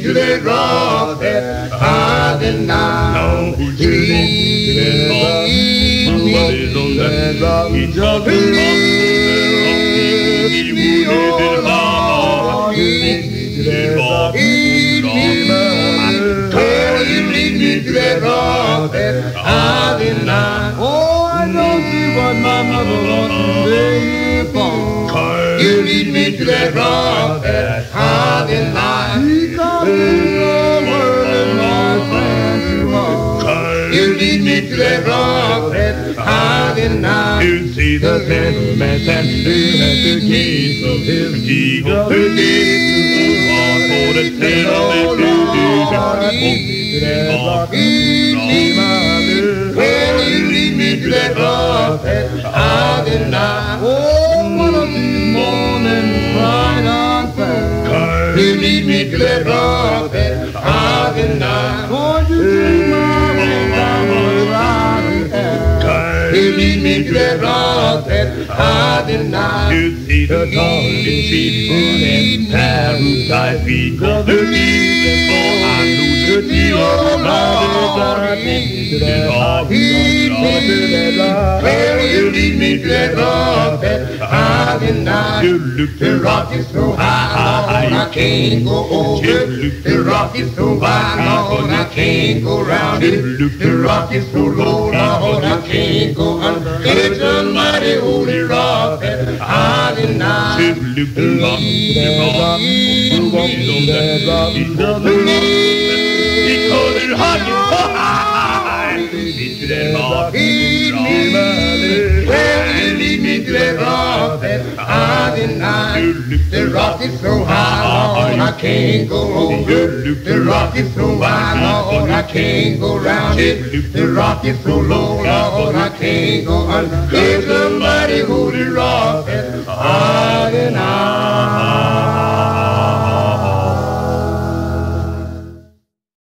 to that rock that's higher than now. You lead me to that rock. Somebody's on that rock. He just leads me on that rock. You lead me to that rock. Lead me, well, you lead me to that rock that's higher than now. Oh, I don't see what my mother wants to say for. You lead me to that rock that's higher than now. Because it's the world in my friends tomorrow. You lead me to that rock that's higher than now. You see the gentleman standing at the gates of his eagle. The gates for the tenor lead me to that rock. Lead me, well, you lead me to that rock that's higher than now. Oh, one of these mornings right on fire. You lead me to that rock that's higher than now. Won't you take my way down the rock? You lead me to that rock that's higher than now. You see the golden sheep and paradise people. The reason for I lose the deal. Well, you lead me to that rock. That's higher than now. The rock is so high, Lord, I can't go over it. The rock is so high, Lord, I can't go round it. The rock is so low, Lord, I can't go under. It's a mighty holy rock that's higher than now. The rock, because it's hot, lead me to that rock. Lead me, well, you lead me to that rock that's higher than now. The rock is so high, Lord, I can't go over it. The rock is so high, Lord, I can't go round it. The rock is so low, Lord, I can't go under. It's a mighty holy rock that's higher than now.